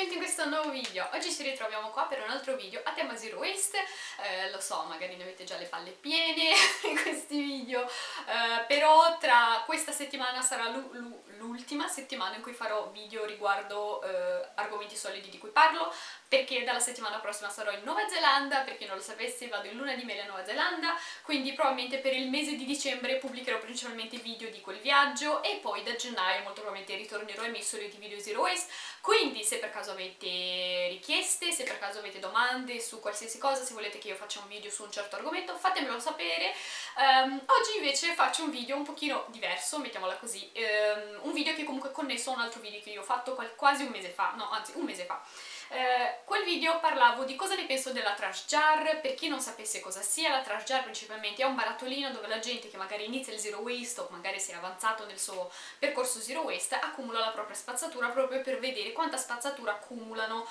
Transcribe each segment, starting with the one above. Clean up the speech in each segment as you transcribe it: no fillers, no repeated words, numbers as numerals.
benvenuti in questo nuovo video. Oggi ci ritroviamo qua per un altro video a tema Zero Waste. Lo so, magari ne avete già le palle piene in questi video, però tra questa settimana sarà l'ultima settimana in cui farò video riguardo argomenti solidi di cui parlo, perché dalla settimana prossima sarò in Nuova Zelanda. Per chi non lo sapesse, vado in luna di miele a Nuova Zelanda, quindi probabilmente per il mese di dicembre pubblicherò principalmente video di quel viaggio e poi da gennaio molto probabilmente ritornerò ai miei soliti video Zero Waste. Quindi se per caso avete richieste, se per caso avete domande su qualsiasi cosa, se volete che io faccia un video su un certo argomento, fatemelo sapere. Oggi invece faccio un video un pochino diverso, mettiamola così, un video che comunque è connesso a un altro video che io ho fatto quasi un mese fa, no anzi un mese fa. Quel video parlavo di cosa ne penso della trash jar. Per chi non sapesse cosa sia, la trash jar principalmente è un barattolino dove la gente che magari inizia il zero waste o magari si è avanzato nel suo percorso zero waste accumula la propria spazzatura proprio per vedere quanta spazzatura accumulano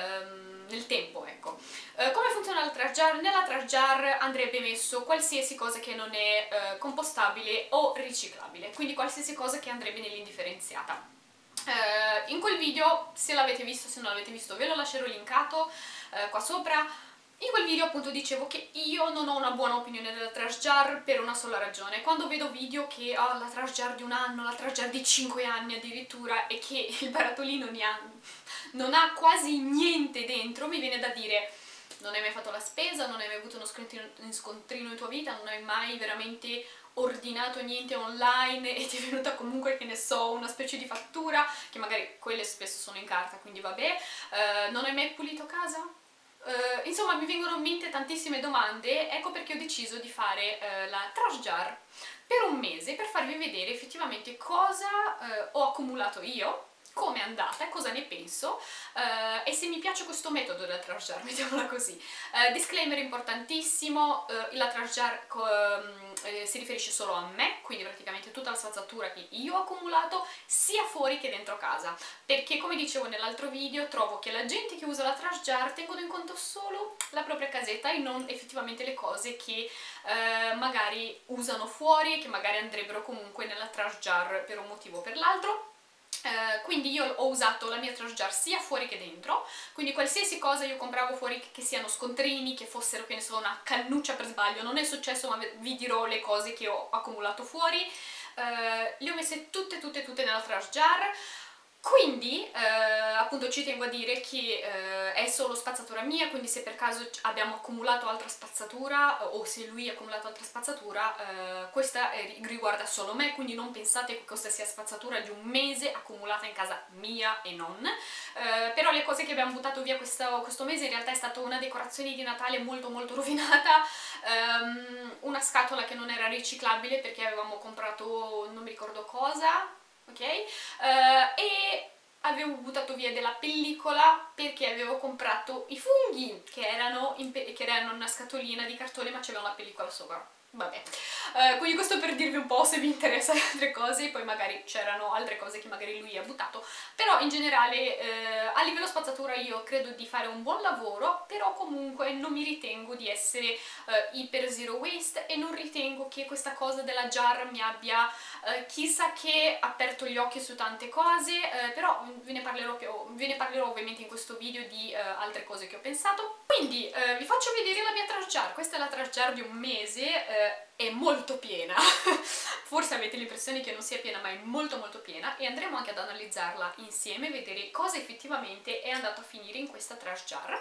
nel tempo, ecco. Come funziona la trash jar? Nella trash jar andrebbe messo qualsiasi cosa che non è compostabile o riciclabile, quindi qualsiasi cosa che andrebbe nell'indifferenziata. In quel video, se l'avete visto, se non l'avete visto ve lo lascerò linkato qua sopra. In quel video appunto dicevo che io non ho una buona opinione della trash jar per una sola ragione. Quando vedo video che ho la trash jar di un anno, la trash jar di 5 anni addirittura, e che il barattolino non ha quasi niente dentro, mi viene da dire: non hai mai fatto la spesa, non hai mai avuto uno scontrino in tua vita, non hai mai veramente ordinato niente online e ti è venuta comunque, che ne so, una specie di fattura, che magari quelle spesso sono in carta, quindi vabbè. Non hai mai pulito casa? Insomma, mi vengono in mente tantissime domande. Ecco perché ho deciso di fare la trash jar per un mese, per farvi vedere effettivamente cosa ho accumulato io, come è andata e cosa ne penso, e se mi piace questo metodo della trash jar, mettiamola così. Disclaimer importantissimo: la trash jar si riferisce solo a me, quindi praticamente tutta la spazzatura che io ho accumulato sia fuori che dentro casa, perché come dicevo nell'altro video trovo che la gente che usa la trash jar tengono in conto solo la propria casetta e non effettivamente le cose che magari usano fuori e che magari andrebbero comunque nella trash jar per un motivo o per l'altro. Quindi io ho usato la mia trash jar sia fuori che dentro, quindi qualsiasi cosa io compravo fuori, che siano scontrini, che fossero, che ne so, una cannuccia per sbaglio, non è successo, ma vi dirò le cose che ho accumulato fuori, le ho messe tutte nella trash jar. Quindi appunto ci tengo a dire che è solo spazzatura mia, quindi se per caso abbiamo accumulato altra spazzatura o se lui ha accumulato altra spazzatura, questa riguarda solo me, quindi non pensate che questa sia spazzatura di un mese accumulata in casa mia e non. Però le cose che abbiamo buttato via questo mese in realtà è stata una decorazione di Natale molto rovinata, una scatola che non era riciclabile perché avevamo comprato non mi ricordo cosa, ok? E avevo buttato via della pellicola perché avevo comprato i funghi che erano in una scatolina di cartone ma c'era una pellicola sopra. Vabbè, quindi questo per dirvi un po' se vi interessano altre cose. Poi magari c'erano altre cose che magari lui ha buttato, però in generale a livello spazzatura io credo di fare un buon lavoro, però comunque non mi ritengo di essere iper zero waste e non ritengo che questa cosa della jar mi abbia chissà che aperto gli occhi su tante cose, però ve ne parlerò ovviamente in questo video di altre cose che ho pensato. Quindi vi faccio vedere la mia trash jar. Questa è la trash jar di un mese, è molto piena, forse avete l'impressione che non sia piena ma è molto piena, e andremo anche ad analizzarla insieme, vedere cosa effettivamente è andato a finire in questa trash jar.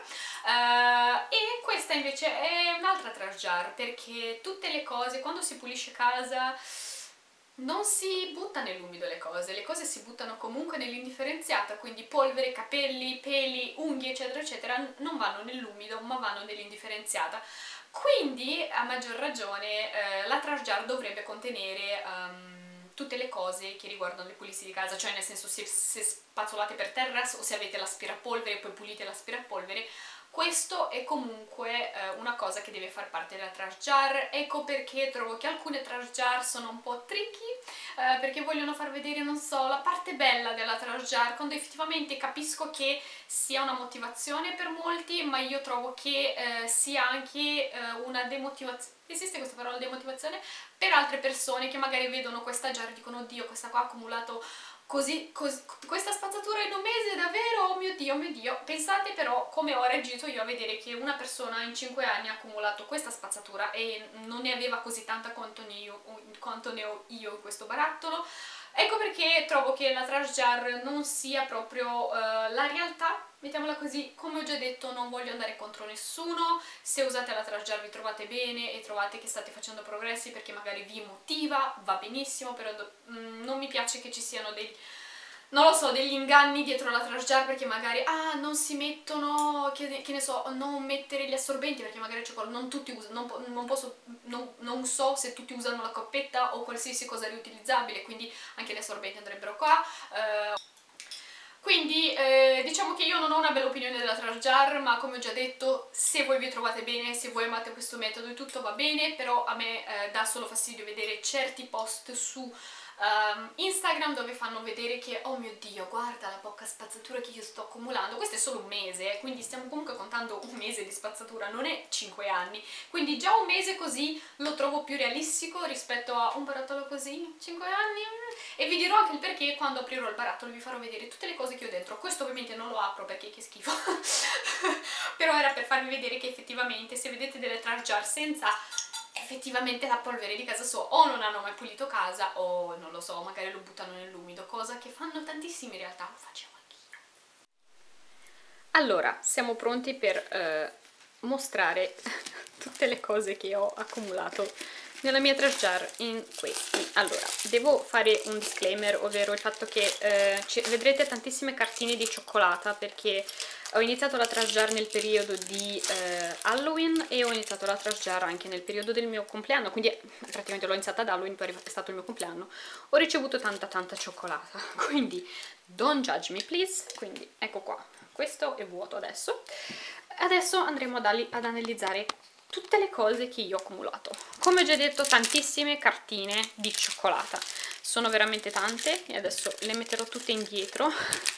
E questa invece è un'altra trash jar, perché tutte le cose, quando si pulisce casa, non si butta nell'umido le cose si buttano comunque nell'indifferenziata, quindi polvere, capelli, peli, unghie eccetera non vanno nell'umido ma vanno nell'indifferenziata. Quindi a maggior ragione la trash jar dovrebbe contenere tutte le cose che riguardano le pulizie di casa, cioè nel senso se spazzolate per terra o se avete l'aspirapolvere e poi pulite l'aspirapolvere. Questo è comunque una cosa che deve far parte della trash jar. Ecco perché trovo che alcune trash jar sono un po' tricky, perché vogliono far vedere, non so, la parte bella della trash jar, quando effettivamente capisco che sia una motivazione per molti, ma io trovo che sia anche una demotivazione. Esiste questa parola demotivazione? Per altre persone che magari vedono questa jar e dicono: oddio, questa qua ha accumulato questa spazzatura in un mese, davvero? Oh mio Dio, oh mio Dio. Pensate però come ho reagito io a vedere che una persona in 5 anni ha accumulato questa spazzatura e non ne aveva così tanta quanto ne ho io in questo barattolo. Ecco perché trovo che la trash jar non sia proprio la realtà, mettiamola così. Come ho già detto, non voglio andare contro nessuno. Se usate la trash jar vi trovate bene e trovate che state facendo progressi perché magari vi motiva, va benissimo, però non mi piace che ci siano non lo so, degli inganni dietro la trash jar, perché magari non si mettono, che ne so, non mettere gli assorbenti perché magari non tutti usano, non so se tutti usano la coppetta o qualsiasi cosa riutilizzabile, quindi anche gli assorbenti andrebbero qua. Quindi diciamo che io non ho una bella opinione della trash jar, ma come ho già detto, se voi vi trovate bene, se voi amate questo metodo e tutto va bene, però a me dà solo fastidio vedere certi post su Instagram dove fanno vedere che, oh mio Dio, guarda la poca spazzatura che io sto accumulando. Questo è solo un mese, quindi stiamo comunque contando un mese di spazzatura, non è 5 anni, quindi già un mese così lo trovo più realistico rispetto a un barattolo così, 5 anni. E vi dirò anche il perché quando aprirò il barattolo, vi farò vedere tutte le cose che ho dentro. Questo ovviamente non lo apro perché che schifo però era per farvi vedere che effettivamente se vedete delle trash jar senza effettivamente la polvere di casa sua, o non hanno mai pulito casa o non lo so, magari lo buttano nell'umido, cosa che fanno tantissimi in realtà, lo facevo anch'io. Allora, siamo pronti per mostrare tutte le cose che ho accumulato nella mia trash jar in questi. Allora, devo fare un disclaimer, ovvero il fatto che vedrete tantissime cartine di cioccolata perché ho iniziato la trash jar nel periodo di Halloween e ho iniziato la trash jar anche nel periodo del mio compleanno, quindi praticamente l'ho iniziata ad Halloween, poi è stato il mio compleanno. Ho ricevuto tanta cioccolata, quindi don't judge me please. Quindi ecco qua, questo è vuoto adesso. Adesso andremo ad analizzare tutte le cose che io ho accumulato. Come ho già detto, tantissime cartine di cioccolata, sono veramente tante e adesso le metterò tutte indietro.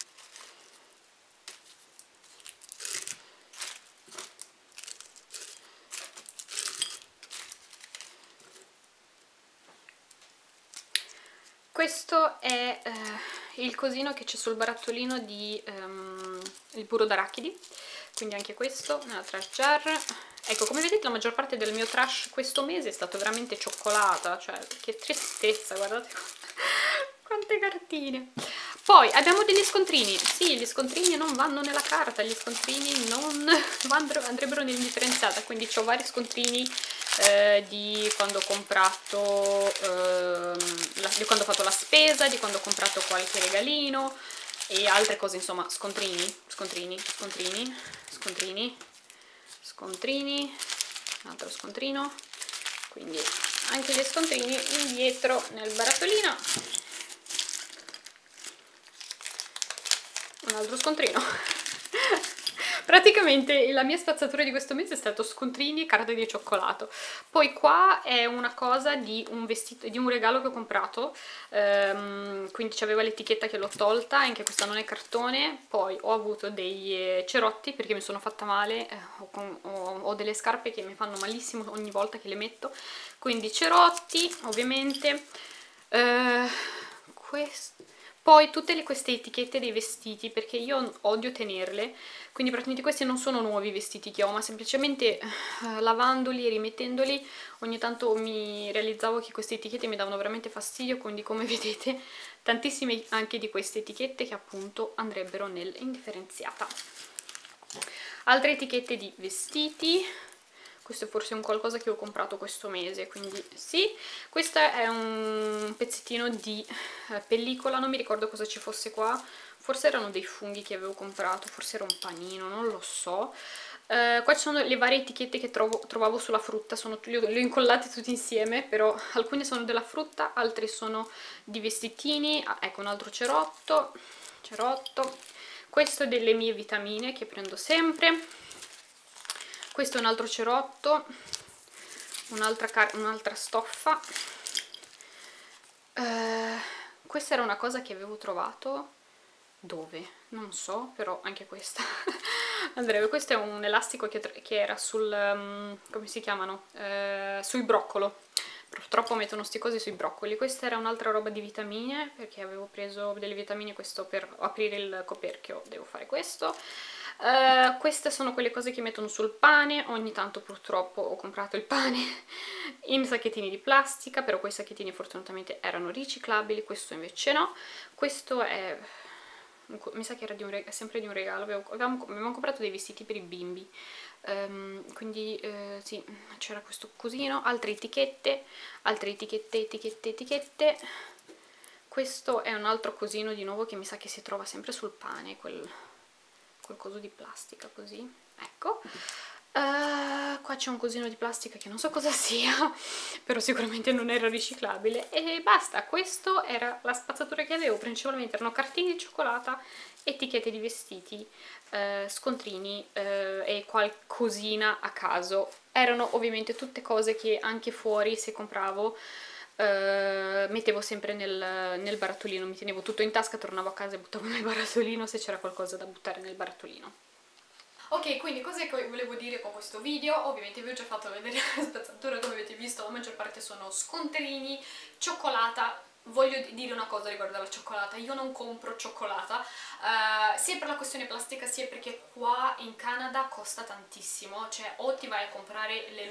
Questo è il cosino che c'è sul barattolino di il burro d'arachidi, quindi anche questo nella trash jar. Ecco, come vedete la maggior parte del mio trash questo mese è stato veramente cioccolata, cioè che tristezza, guardate quante cartine. Poi abbiamo degli scontrini, sì, gli scontrini non vanno nella carta, gli scontrini non andrebbero nell'indifferenziata, quindi ho vari scontrini di quando ho comprato, di quando ho fatto la spesa, di quando ho comprato qualche regalino e altre cose, insomma, scontrini, un altro scontrino, quindi anche gli scontrini indietro nel barattolino, un altro scontrino. Praticamente la mia spazzatura di questo mese è stato scontrini e carte di cioccolato. Poi qua è una cosa di un vestito, di un regalo che ho comprato, quindi c'aveva l'etichetta che l'ho tolta, anche questa non è cartone. Poi ho avuto dei cerotti perché mi sono fatta male, ho delle scarpe che mi fanno malissimo ogni volta che le metto, quindi cerotti ovviamente. Poi tutte queste etichette dei vestiti, perché io odio tenerle, quindi praticamente questi non sono nuovi vestiti che ho, ma semplicemente lavandoli e rimettendoli ogni tanto mi realizzavo che queste etichette mi davano veramente fastidio, quindi come vedete tantissime anche di queste etichette che appunto andrebbero nell'indifferenziata. Altre etichette di vestiti. Questo è forse un qualcosa che ho comprato questo mese, quindi sì. Questo è un pezzettino di pellicola, non mi ricordo cosa ci fosse qua, forse erano dei funghi che avevo comprato, forse era un panino, non lo so. Qua ci sono le varie etichette che trovavo sulla frutta, le ho incollate tutte insieme, però alcune sono della frutta, altre sono di vestitini. Ecco un altro cerotto. Questo è delle mie vitamine che prendo sempre. Questo è un altro cerotto, un'altra stoffa. Questa era una cosa che avevo trovato, dove? Non so, però anche questa andrebbe. Questo è un elastico che era sul, come si chiamano? Sul broccolo, Purtroppo mettono sti cosi sui broccoli. Questa era un'altra roba di vitamine, perché avevo preso delle vitamine, questo per aprire il coperchio devo fare questo. Queste sono quelle cose che mettono sul pane. Ogni tanto purtroppo ho comprato il pane in sacchettini di plastica, però quei sacchettini fortunatamente erano riciclabili, questo invece no. Questo è... mi sa che era sempre di un regalo, avevamo comprato dei vestiti per i bimbi. Quindi sì, c'era questo cosino, altre etichette, etichette. Questo è un altro cosino di nuovo che mi sa che si trova sempre sul pane, quel coso di plastica così, ecco. Qua c'è un cosino di plastica che non so cosa sia, però sicuramente non era riciclabile, e basta. Questo era la spazzatura che avevo, principalmente erano cartini di cioccolata, etichette di vestiti, scontrini e qualcosina a caso. Erano ovviamente tutte cose che anche fuori, se compravo, mettevo sempre nel barattolino, mi tenevo tutto in tasca, tornavo a casa e buttavo nel barattolino se c'era qualcosa da buttare nel barattolino. Ok, quindi cos'è che volevo dire con questo video? Ovviamente vi ho già fatto vedere la spazzatura, come avete visto la maggior parte sono scontrini, cioccolata. Voglio dire una cosa riguardo alla cioccolata: io non compro cioccolata, sia per la questione plastica sia perché qua in Canada costa tantissimo, cioè o ti vai a comprare i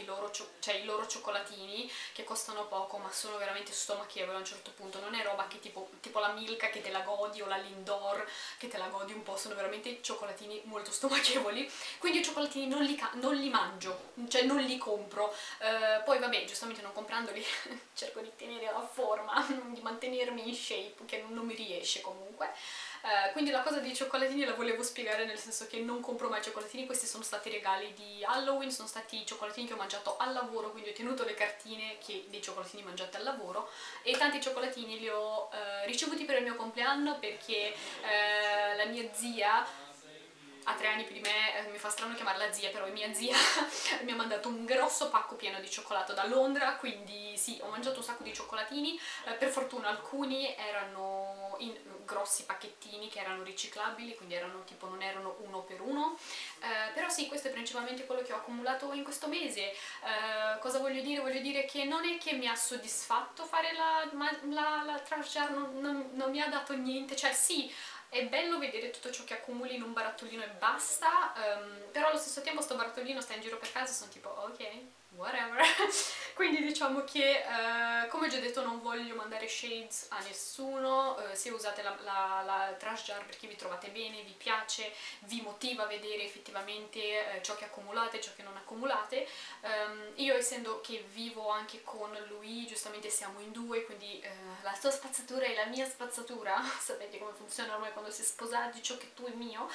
loro cioccolatini che costano poco ma sono veramente stomachevoli a un certo punto, non è roba che tipo la Milka che te la godi o la Lindor che te la godi un po', sono veramente cioccolatini molto stomachevoli, quindi i cioccolatini non li mangio, cioè non li compro. Poi vabbè, giustamente non comprandoli cerco di tenere la forma, di mantenermi in shape, che non mi riesce comunque. Quindi la cosa dei cioccolatini la volevo spiegare, nel senso che non compro mai cioccolatini. Questi sono stati regali di Halloween, sono stati cioccolatini che ho mangiato al lavoro, quindi ho tenuto le cartine dei cioccolatini mangiati al lavoro, e tanti cioccolatini li ho ricevuti per il mio compleanno, perché la mia zia ha 3 anni più di me, mi fa strano chiamarla zia, però è mia zia, mi ha mandato un grosso pacco pieno di cioccolato da Londra, quindi sì, ho mangiato un sacco di cioccolatini. Per fortuna alcuni erano in grossi pacchettini che erano riciclabili, quindi erano tipo, non erano uno per uno. Però sì, questo è principalmente quello che ho accumulato in questo mese. Cosa voglio dire? Voglio dire che non è che mi ha soddisfatto fare la trash jar, non mi ha dato niente, cioè sì, è bello vedere tutto ciò che accumuli in un barattolino e basta, però allo stesso tempo sto barattolino sta in giro per casa e sono tipo ok, whatever. Quindi diciamo che, come ho già detto, non voglio mandare shades a nessuno. Se usate la trash jar perché vi trovate bene, vi piace, vi motiva a vedere effettivamente ciò che accumulate e ciò che non accumulate. Io, essendo che vivo anche con lui, giustamente siamo in due, quindi la tua spazzatura e la mia spazzatura, sapete come funziona ormai quando si è sposati, ciò che tu è mio,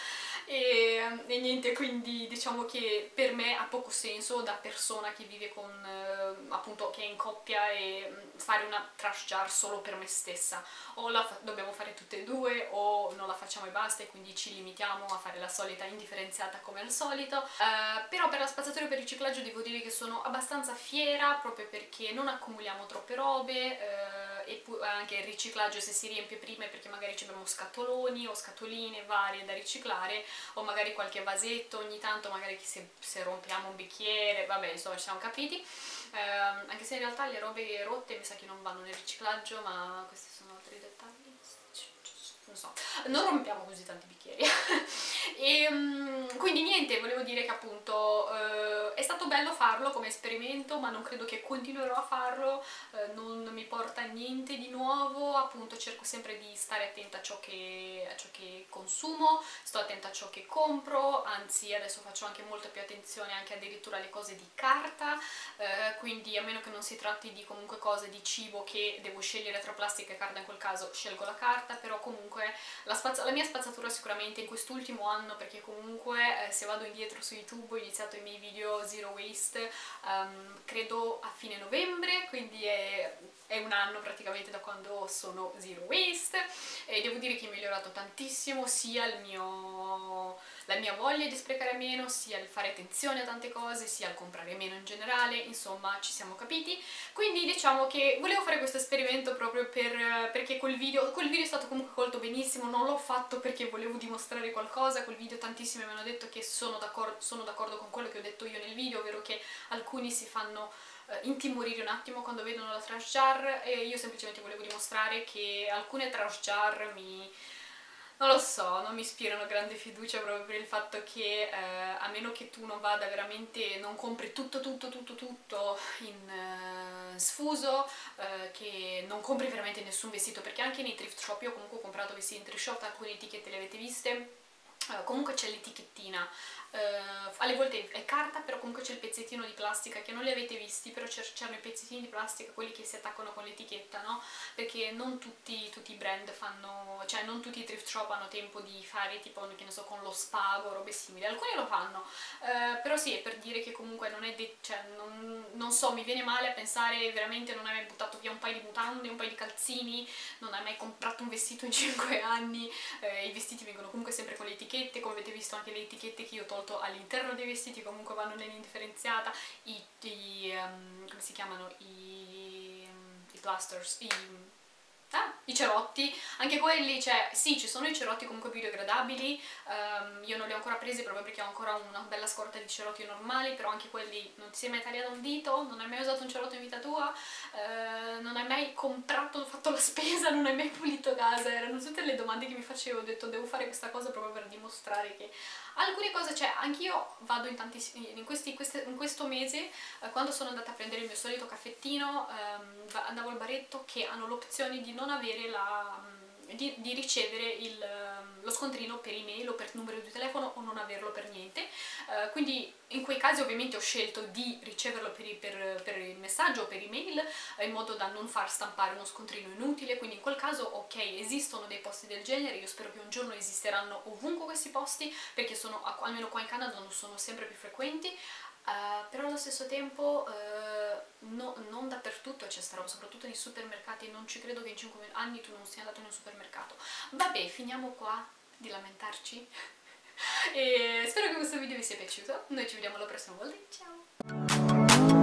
e niente, quindi diciamo che per me ha poco senso, da persona che vive con, appunto, che è in coppia, e fare una trash jar solo per me stessa. O dobbiamo fare tutte e due, o non la facciamo e basta, e quindi ci limitiamo a fare la solita indifferenziata come al solito. Però per la spazzatura e per il riciclaggio devo dire che sono abbastanza fiera, proprio perché non accumuliamo troppe robe, e anche il riciclaggio, se si riempie prima, è perché magari ci abbiamo scatoloni o scatoline varie da riciclare, o magari qualche vasetto ogni tanto, magari se rompiamo un bicchiere, vabbè, insomma, ci siamo capiti. Anche se in realtà le robe rotte mi sa che non vanno nel riciclaggio, ma questi sono altri dettagli. Non so, non rompiamo così tanti bicchieri. Quindi niente, volevo dire che appunto è stato bello farlo come esperimento, ma non credo che continuerò a farlo, non mi porta a niente di nuovo. Appunto cerco sempre di stare attenta a ciò che consumo, sto attenta a ciò che compro, anzi adesso faccio anche molta più attenzione anche addirittura alle cose di carta, quindi a meno che non si tratti di comunque cose di cibo che devo scegliere tra plastica e carta, in quel caso scelgo la carta. Però comunque la mia spazzatura sicuramente in quest'ultimo anno, perché comunque se vado indietro su YouTube ho iniziato i miei video zero waste credo a fine novembre, quindi è un anno praticamente da quando sono zero waste, e devo dire che è migliorato tantissimo, sia la mia voglia di sprecare meno, sia il fare attenzione a tante cose, sia il comprare meno in generale, insomma ci siamo capiti. Quindi diciamo che volevo fare questo esperimento proprio perché quel video è stato comunque colto benissimo, non l'ho fatto perché volevo dimostrare qualcosa. Quel video tantissimi mi hanno detto che sono d'accordo con quello che ho detto io nel video, ovvero che alcuni si fanno intimorire un attimo quando vedono la trash jar, e io semplicemente volevo dimostrare che alcune trash jar non lo so, non mi ispirano grande fiducia, proprio per il fatto che a meno che tu non vada veramente, non compri tutto in sfuso, che non compri veramente nessun vestito, perché anche nei thrift shop, io comunque ho comprato vestiti in thrift shop, alcune etichette le avete viste, comunque c'è l'etichettina, alle volte è carta, però comunque c'è il pezzettino di plastica che non li avete visti, però c'erano i pezzettini di plastica, quelli che si attaccano con l'etichetta, no? Perché non tutti i brand fanno, cioè non tutti i thrift shop hanno tempo di fare tipo, che ne so, con lo spago o robe simili, alcuni lo fanno, però sì, è per dire che comunque non è cioè non so, mi viene male a pensare veramente, non hai mai buttato via un paio di mutande, un paio di calzini, non hai mai comprato un vestito in 5 anni, i vestiti vengono comunque sempre con le etichette, come avete visto anche le etichette che io ho tolto all'interno dei vestiti comunque vanno nell'indifferenziata, come si chiamano, i plasters, i cerotti, anche quelli, cioè sì, ci sono i cerotti comunque biodegradabili, io non li ho ancora presi proprio perché ho ancora una bella scorta di cerotti normali, però anche quelli, non ti sei mai tagliato un dito, non hai mai usato un cerotto in vita tua, non hai mai comprato, fatto la spesa, non hai mai pulito casa, erano tutte le domande che mi facevo, ho detto devo fare questa cosa proprio per dimostrare che alcune cose, cioè anch'io vado in questo mese, quando sono andata a prendere il mio solito caffettino, andavo al baretto che hanno l'opzione di non avere di ricevere lo scontrino per email o per numero di telefono o non averlo per niente, quindi in quei casi ovviamente ho scelto di riceverlo per il messaggio o per email, in modo da non far stampare uno scontrino inutile, quindi in quel caso ok, esistono dei posti del genere, io spero che un giorno esisteranno ovunque questi posti, perché almeno qua in Canada non sono sempre più frequenti, però allo stesso tempo non dappertutto c'è sta roba, soprattutto nei supermercati, non ci credo che in 5 anni tu non sia andato in un supermercato. Vabbè, finiamo qua di lamentarci e spero che questo video vi sia piaciuto, noi ci vediamo la prossima volta, ciao!